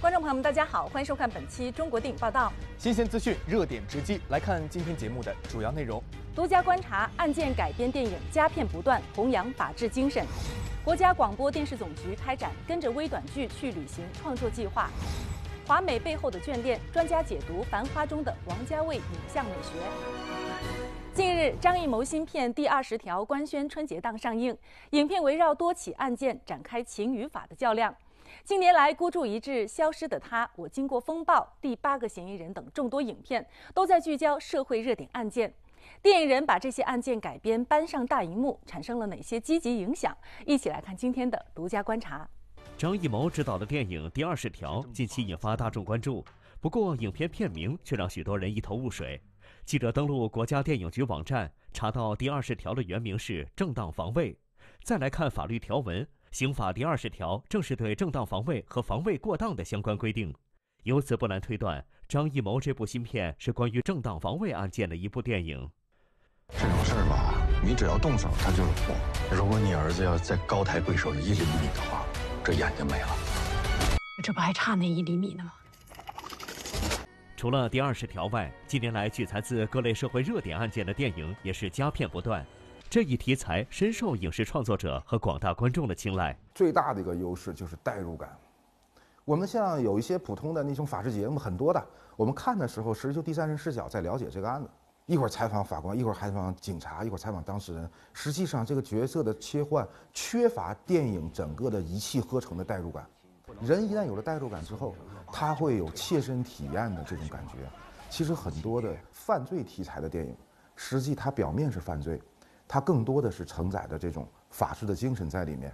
观众朋友们，大家好，欢迎收看本期《中国电影报道》， 新鲜资讯，热点直击。来看今天节目的主要内容： 独家观察案件改编电影佳片不断，弘扬法治精神；国家广播电视总局开展跟着微短剧去旅行创作计划；华美背后的眷恋，专家解读《繁花》中的王家卫影像美学。近日，张艺谋新片《第20条》官宣春节档上映，影片围绕多起案件展开情与法的较量。近年来，孤注一掷、消失的她、我经过风暴、第8个嫌疑人等众多影片都在聚焦社会热点案件。电影人把这些案件改编搬上大荧幕，产生了哪些积极影响？一起来看今天的独家观察。 张艺谋执导的电影《第20条》近期引发大众关注，不过影片片名却让许多人一头雾水。记者登录国家电影局网站，查到第20条的原名是正当防卫。再来看法律条文，刑法第20条正是对正当防卫和防卫过当的相关规定。由此不难推断，张艺谋这部新片是关于正当防卫案件的一部电影。 这种事儿吧，你只要动手，它就是祸。如果你儿子要再高抬贵手1厘米的话，这眼睛没了。 这不还差那1厘米呢吗？ 除了第20条外，近年来取材自各类社会热点案件的电影也是佳片不断。这一题材深受影视创作者和广大观众的青睐。 最大的一个优势就是代入感。我们像有一些普通的那种法制节目，很多的，我们看的时候，实际就第三人视角在了解这个案子。一会儿采访法官，一会儿采访警察，一会儿采访当事人。实际上，这个角色的切换缺乏电影整个的一气呵成的代入感。人一旦有了代入感之后，他会有切身体验的这种感觉。其实很多的犯罪题材的电影，实际它表面是犯罪，它更多的是承载着这种法治的精神在里面。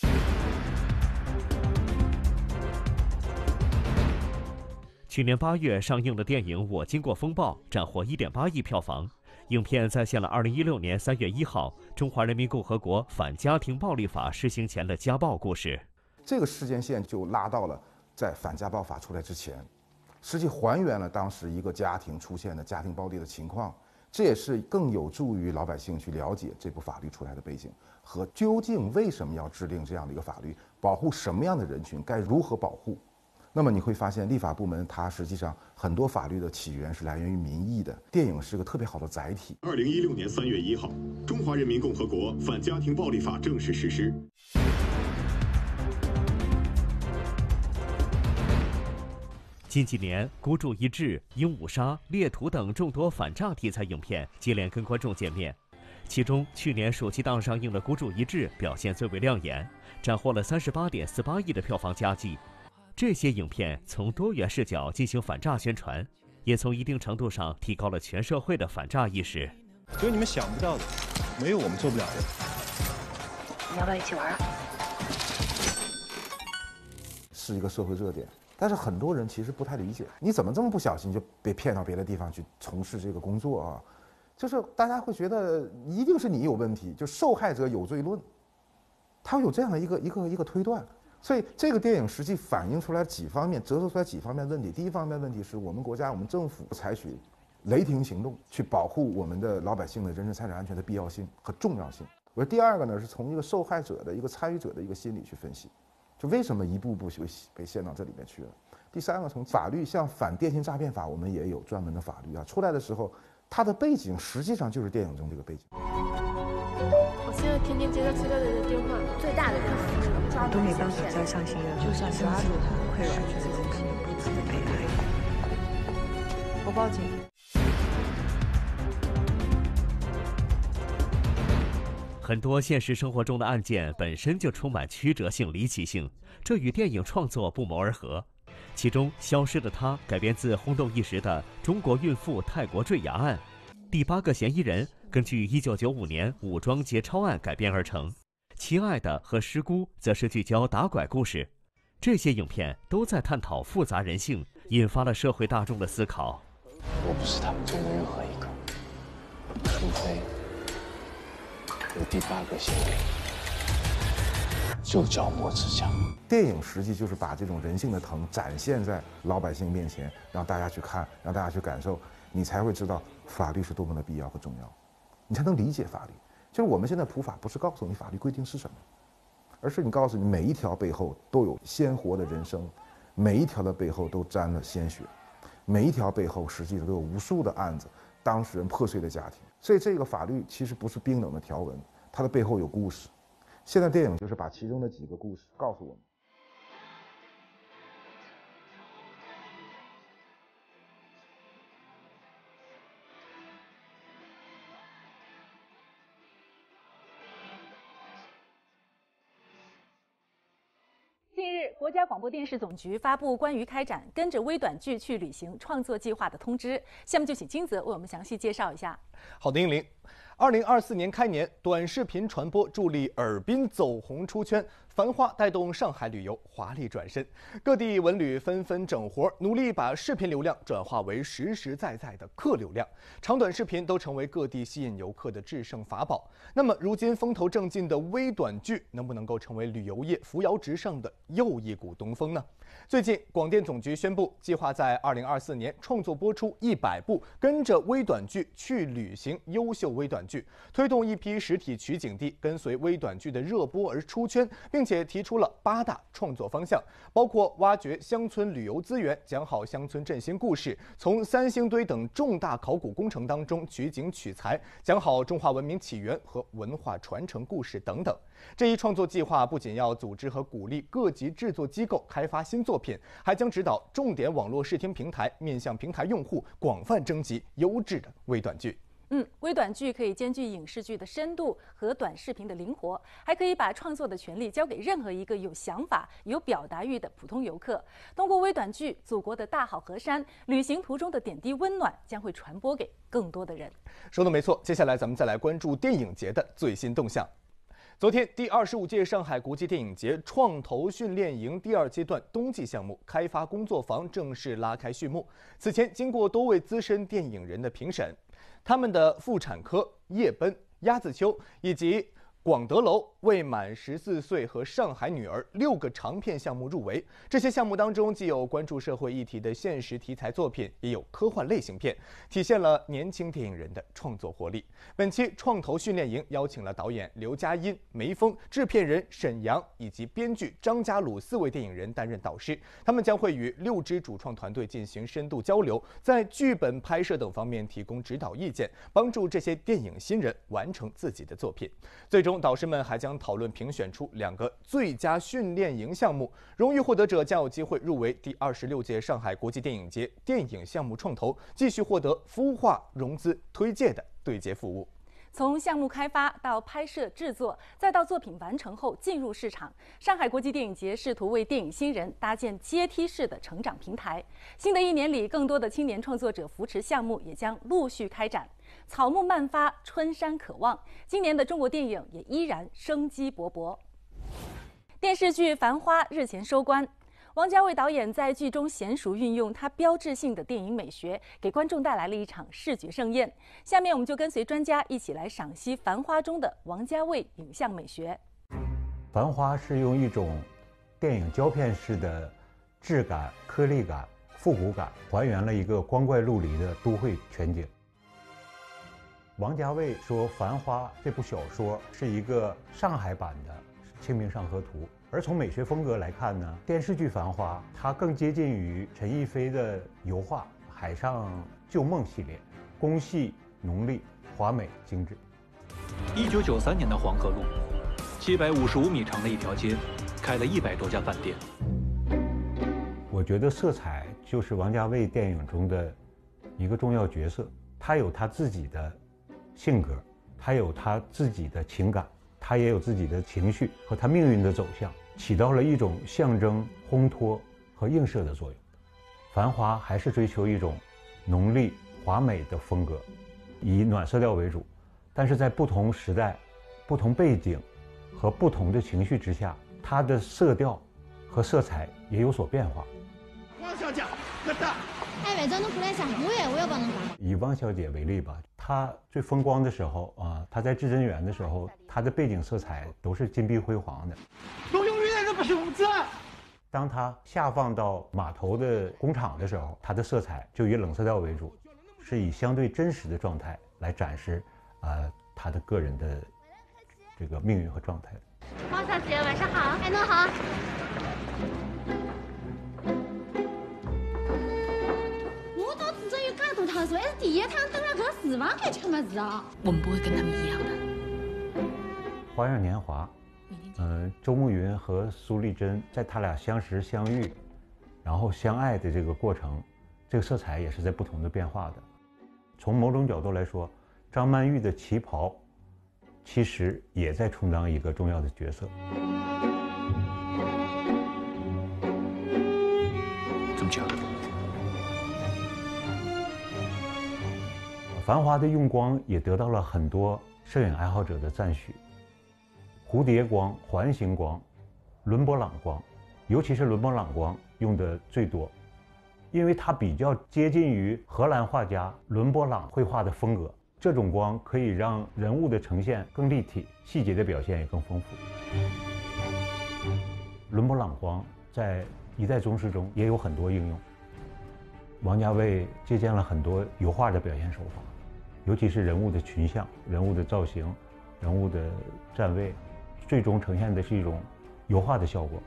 去年8月上映的电影《我经过风暴》斩获1.8亿票房。影片再现了2016年3月1号中华人民共和国反家庭暴力法施行前的家暴故事。 这个时间线就拉到了在反家暴法出来之前，实际还原了当时一个家庭出现的家庭暴力的情况。这也是更有助于老百姓去了解这部法律出来的背景和究竟为什么要制定这样的一个法律，保护什么样的人群，该如何保护。那么你会发现，立法部门它实际上很多法律的起源是来源于民意的，电影是个特别好的载体。 2016年3月1号，中华人民共和国反家庭暴力法正式实施。 近几年，孤注一掷、鹦鹉杀、猎图等众多反诈题材影片接连跟观众见面，其中去年暑期档上映的《孤注一掷》表现最为亮眼，斩获了38.48亿的票房佳绩。这些影片从多元视角进行反诈宣传，也从一定程度上提高了全社会的反诈意识。 只有你们想不到的，没有我们做不了的。 你要不要一起玩啊？ 是一个社会热点。但是很多人其实不太理解，你怎么这么不小心就被骗到别的地方去从事这个工作啊？就是大家会觉得一定是你有问题，就受害者有罪论，他会有这样的一个推断。所以这个电影实际反映出来几方面，折射出来几方面问题。第一方面问题是我们国家我们政府采取雷霆行动去保护我们的老百姓的人身财产安全的必要性和重要性。而第二个呢，是从一个受害者的一个参与者的一个心理去分析。就为什么一步步被陷到这里面去了？第三个，从法律，像反电信诈骗法，我们也有专门的法律啊。出来的时候，它的背景实际上就是电影中这个背景。 我现在天天接到催债人的电话，最大的任务是抓都没办法再相信人，就像抓住他溃软这种根本不可能被爱。我报警。 很多现实生活中的案件本身就充满曲折性、离奇性，这与电影创作不谋而合。其中，《消失的她》改编自轰动一时的中国孕妇泰国坠崖案，《第8个嫌疑人》根据1995年武装劫钞案改编而成，《亲爱的》和《失孤》则是聚焦打拐故事。这些影片都在探讨复杂人性，引发了社会大众的思考。 我不是他们中的任何一个，除非有第8个嫌疑人，就叫莫志强。 电影实际就是把这种人性的疼展现在老百姓面前，让大家去看，让大家去感受，你才会知道法律是多么的必要和重要，你才能理解法律。就是我们现在普法不是告诉你法律规定是什么，而是你告诉你每一条背后都有鲜活的人生， 每一条的背后都沾了鲜血，每一条背后实际上都有无数的案子，当事人破碎的家庭。所以这个法律其实不是冰冷的条文，它的背后有故事。现在电影就是把其中的几个故事告诉我们。 近日，国家广播电视总局发布关于开展“跟着微短剧去旅行”创作计划的通知。下面就请金泽为我们详细介绍一下。 好的，英玲。2024年开年，短视频传播助力尔滨走红出圈，繁花带动上海旅游华丽转身，各地文旅纷纷整活，努力把视频流量转化为实实在在的客流量。长短视频都成为各地吸引游客的制胜法宝。那么，如今风头正劲的微短剧，能不能够成为旅游业扶摇直上的又一股东风呢？最近，广电总局宣布，计划在2024年创作播出100部跟着微短剧去旅行优秀微短剧，推动一批实体取景地跟随微短剧的热播而出圈，并且提出了8大创作方向，包括挖掘乡村旅游资源，讲好乡村振兴故事，从三星堆等重大考古工程当中取景取材，讲好中华文明起源和文化传承故事等等。这一创作计划不仅要组织和鼓励各级制作机构开发新作品，还将指导重点网络视听平台面向平台用户广泛征集优质的微短剧。 微短剧可以兼具影视剧的深度和短视频的灵活，还可以把创作的权利交给任何一个有想法、有表达欲的普通游客。通过微短剧，祖国的大好河山、旅行途中的点滴温暖将会传播给更多的人。 说的没错，接下来咱们再来关注电影节的最新动向。昨天，第25届上海国际电影节创投训练营第2阶段冬季项目开发工作坊正式拉开序幕。此前，经过多位资深电影人的评审，他们的妇产科、夜奔、鸭子秋以及广德楼、未满14岁和上海女儿6个长片项目入围。这些项目当中，既有关注社会议题的现实题材作品，也有科幻类型片，体现了年轻电影人的创作活力。本期创投训练营邀请了导演刘嘉欣、梅峰、制片人沈阳以及编剧张家鲁4位电影人担任导师，他们将会与6支主创团队进行深度交流，在剧本拍摄等方面提供指导意见，帮助这些电影新人完成自己的作品。最终，导师们还将讨论评选出2个最佳训练营项目，荣誉获得者将有机会入围第26届上海国际电影节电影项目创投，继续获得孵化、融资、推介的对接服务。 从项目开发到拍摄制作，再到作品完成后进入市场，上海国际电影节试图为电影新人搭建阶梯式的成长平台。新的1年里，更多的青年创作者扶持项目也将陆续开展。草木漫发，春山可望。今年的中国电影也依然生机勃勃。电视剧《繁花》日前收官，王家卫导演在剧中娴熟运用他标志性的电影美学，给观众带来了一场视觉盛宴。下面我们就跟随专家一起来赏析《繁花》中的王家卫影像美学。 《繁花》是用一种电影胶片式的质感、颗粒感、复古感，还原了一个光怪陆离的都会全景。王家卫说，《繁花》这部小说是一个上海版的《清明上河图》，而从美学风格来看呢，电视剧《繁花》它更接近于陈逸飞的油画《海上旧梦》系列，工细浓丽、华美精致。 1993年的黄河路，755米长的一条街，开了100多家饭店。 我觉得色彩就是王家卫电影中的一个重要角色，他有他自己的性格，他有他自己的情感，他也有自己的情绪和他命运的走向，起到了一种象征、烘托和映射的作用。繁花还是追求一种浓丽华美的风格，以暖色调为主，但是在不同时代、不同背景和不同的情绪之下，它的色调和色彩也有所变化。 汪小姐，哥大。哎，晚上侬过来上我哎，我要帮侬讲。 以汪小姐为例吧，她最风光的时候啊，她在至臻园的时候，她的背景色彩都是金碧辉煌的。 我永远都不是无知。 当她下放到码头的工厂的时候，她的色彩就以冷色调为主，是以相对真实的状态来展示她的个人的这个命运和状态。 汪小姐，晚上好。哎，侬好。 说，还是第一趟等了个4万块钱么子啊？ 我们不会跟他们一样的。 花样年华，周慕云和苏丽珍在他俩相识相遇，然后相爱的这个过程，这个色彩也是在不同的变化的。从某种角度来说，张曼玉的旗袍其实也在充当一个重要的角色。 怎么讲？ 繁华的用光也得到了很多摄影爱好者的赞许。蝴蝶光、环形光、伦勃朗光，尤其是伦勃朗光用的最多，因为它比较接近于荷兰画家伦勃朗绘画的风格。这种光可以让人物的呈现更立体，细节的表现也更丰富。伦勃朗光在一代宗师中也有很多应用。王家卫借鉴了很多油画的表现手法，尤其是人物的群像、人物的造型、人物的站位，最终呈现的是一种油画的效果。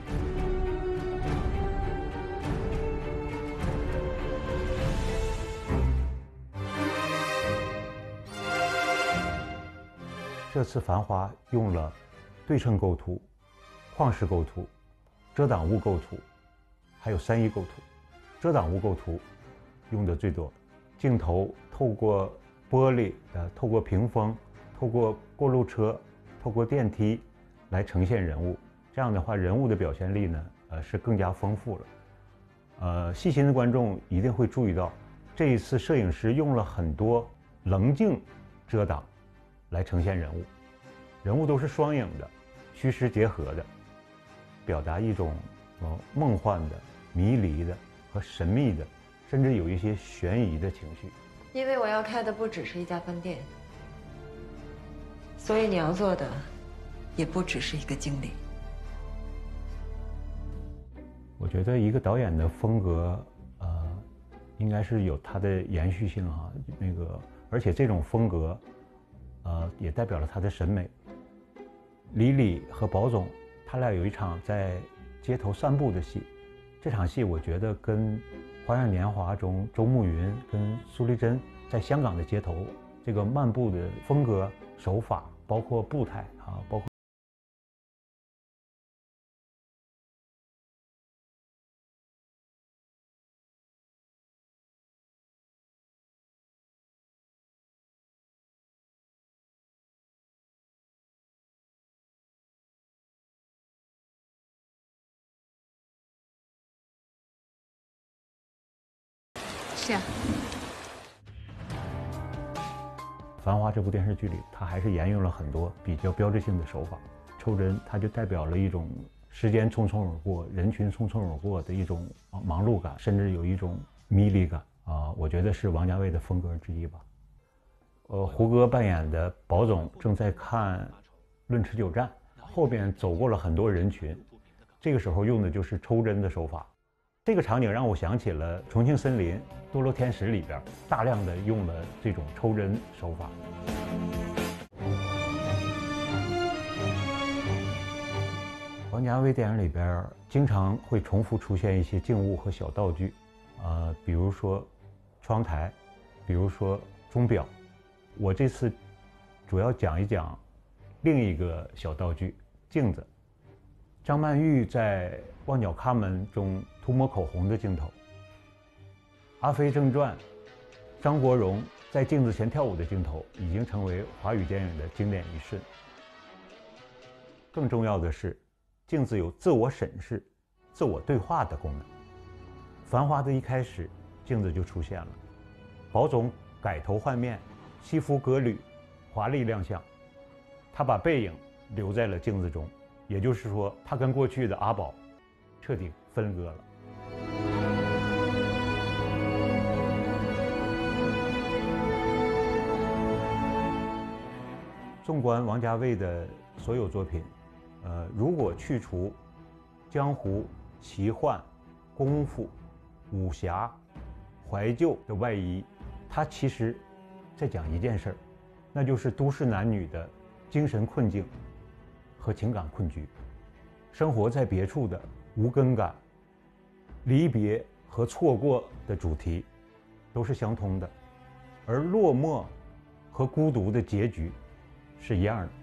这次《繁花》用了对称构图、旷视构图、遮挡物构图，还有3E构图。遮挡物构图用的最多，镜头透过玻璃、透过屏风、透过过路车、透过电梯来呈现人物。这样的话，人物的表现力呢，是更加丰富了。细心的观众一定会注意到，这一次摄影师用了很多棱镜遮挡来呈现人物，人物都是双影的、虚实结合的，表达一种梦幻的、迷离的和神秘的，甚至有一些悬疑的情绪。 因为我要开的不只是一家饭店，所以你要做的也不只是一个经理。 我觉得一个导演的风格，应该是有它的延续性哈。而且这种风格，也代表了他的审美。李李和宝总，他俩有一场在街头散步的戏，这场戏我觉得跟《花样年华》中周慕云跟苏丽珍在香港的街头这个漫步的风格、手法，包括步态包括。 是啊。 《繁花》这部电视剧里，它还是沿用了很多比较标志性的手法。抽针，它就代表了一种时间匆匆而过、人群匆匆而过的一种忙碌感，甚至有一种迷离感我觉得是王家卫的风格之一吧。胡歌扮演的宝总正在看《论持久战》，后边走过了很多人群，这个时候用的就是抽针的手法。这个场景让我想起了《重庆森林》《堕落天使》里边大量的用了这种抽针手法。王家卫电影里边经常会重复出现一些静物和小道具，比如说窗台，比如说钟表。我这次主要讲一讲另一个小道具——镜子。张曼玉在《旺角卡门》中涂抹口红的镜头，《阿飞正传》张国荣在镜子前跳舞的镜头已经成为华语电影的经典一瞬。更重要的是，镜子有自我审视、自我对话的功能。《繁花》的一开始，镜子就出现了，宝总改头换面，西服革履，华丽亮相，他把背影留在了镜子中。也就是说，他跟过去的阿宝彻底分割了。纵观王家卫的所有作品，如果去除江湖、奇幻、功夫、武侠、怀旧的外衣，他其实在讲一件事儿，那就是都市男女的精神困境和情感困局，生活在别处的无根感、离别和错过的主题， 都是相通的，而落寞和孤独的结局是一样的。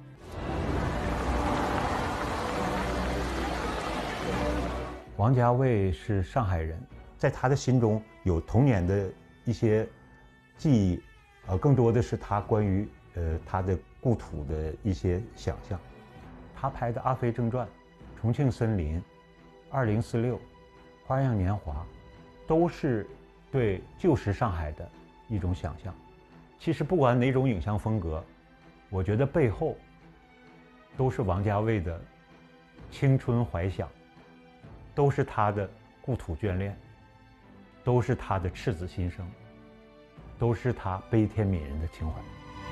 王家卫是上海人，在他的心中有童年的一些记忆，更多的是他关于他的故土的一些想象。他拍的《阿飞正传》《重庆森林》《2046》《花样年华》，都是对旧时上海的一种想象。其实不管哪种影像风格，我觉得背后都是王家卫的青春怀想，都是他的故土眷恋，都是他的赤子心声，都是他悲天悯人的情怀。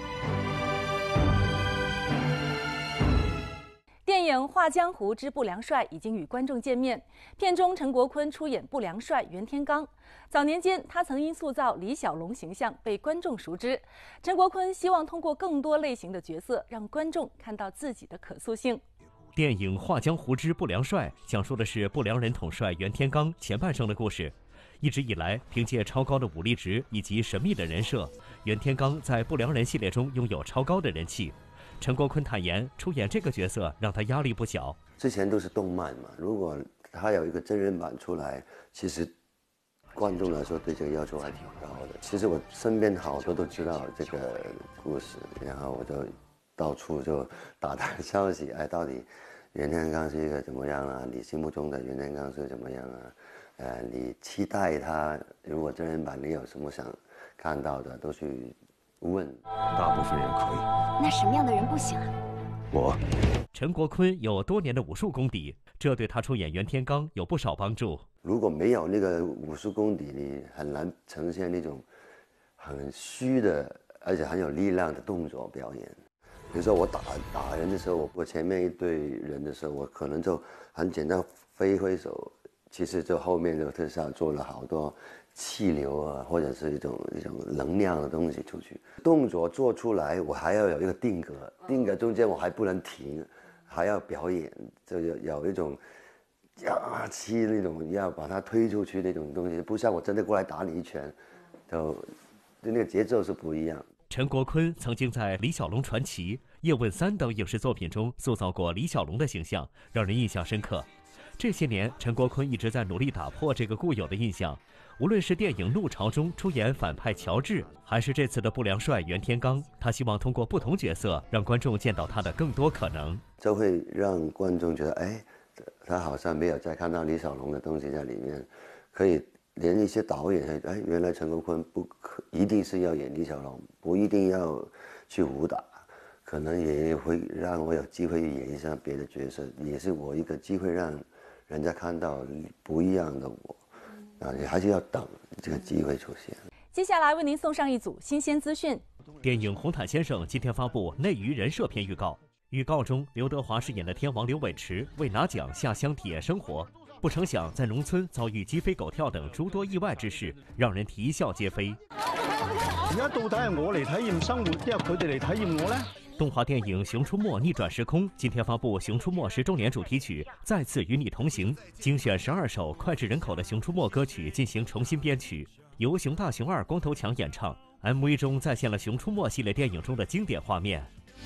电影《画江湖之不良帅》已经与观众见面。片中陈国坤出演不良帅袁天罡。早年间，他曾因塑造李小龙形象被观众熟知。陈国坤希望通过更多类型的角色，让观众看到自己的可塑性。 电影《画江湖之不良帅》讲述的是不良人统帅袁天罡前半生的故事。一直以来，凭借超高的武力值以及神秘的人设，袁天罡在不良人系列中拥有超高的人气。陈国坤坦言，出演这个角色让他压力不小。 之前都是动漫嘛，如果他有一个真人版出来，其实观众来说对这个要求还挺高的。其实我身边好多都知道这个故事，然后我就到处就打消息，哎，到底袁天罡是一个怎么样啊？你心目中的袁天罡是怎么样啊？你期待他如果真人版你有什么想看到的，都去问。 大部分人可以， 那什么样的人不行啊？ 我。 陈国坤有多年的武术功底，这对他出演袁天罡有不少帮助。 如果没有那个武术功底，你很难呈现那种很虚的而且很有力量的动作表演。比如说我打人的时候，我前面一堆人的时候，我可能就很简单挥手，其实就后面就特效做了好多气流啊，或者是一种能量的东西出去。动作做出来，我还要有一个定格，定格中间我还不能停，还要表演，就有一种气那种要把它推出去那种东西，不像我真的过来打你一拳，就那个节奏是不一样。 陈国坤曾经在《李小龙传奇》《叶问3》等影视作品中塑造过李小龙的形象，让人印象深刻。这些年，陈国坤一直在努力打破这个固有的印象。无论是电影《怒潮》中出演反派乔治，还是这次的不良帅袁天罡，他希望通过不同角色，让观众见到他的更多可能， 就会让观众觉得，哎，他好像没有再看到李小龙的东西在里面，可以连一些导演，哎，原来陈国坤一定是要演李小龙，不一定要去武打，可能也会让我有机会演一下别的角色，也是我一个机会让人家看到不一样的我。你还是要等这个机会出现。 接下来为您送上一组新鲜资讯。 电影《红毯先生》今天发布内娱人设片预告。预告中，刘德华饰演的天王刘伟驰为拿奖下乡体验生活，不成想在农村遭遇鸡飞狗跳等诸多意外之事，让人啼笑皆非。 而家到底係我嚟體驗生活，定係佢哋嚟體驗我呢？ 动画电影《熊出没：逆转时空》今天发布《熊出没10周年主题曲》，再次与你同行，精选12首脍炙人口的《熊出没》歌曲进行重新编曲，由熊大熊二光头强演唱。MV 中再现了《熊出没》系列电影中的经典画面。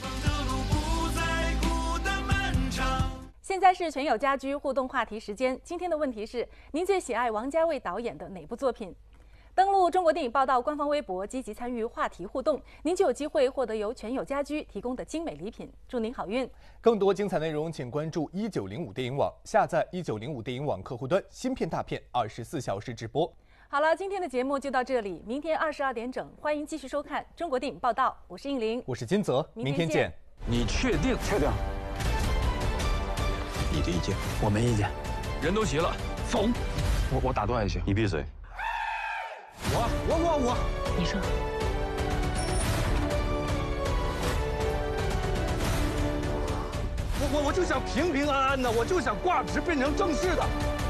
现在是全友家居互动话题时间，今天的问题是：您最喜爱王家卫导演的哪部作品？登录中国电影报道官方微博，积极参与话题互动，您就有机会获得由全友家居提供的精美礼品。祝您好运！ 更多精彩内容，请关注1905电影网，下载1905电影网客户端，新片大片24小时直播。 好了，今天的节目就到这里，明天22点整，欢迎继续收看中国电影报道。我是应玲， 我是金泽，明天见。 你确定？确定。你的意见，我没意见。人都齐了，走。我打断一下，你闭嘴。我， 你说。 我就想平平安安的，我就想挂职变成正式的。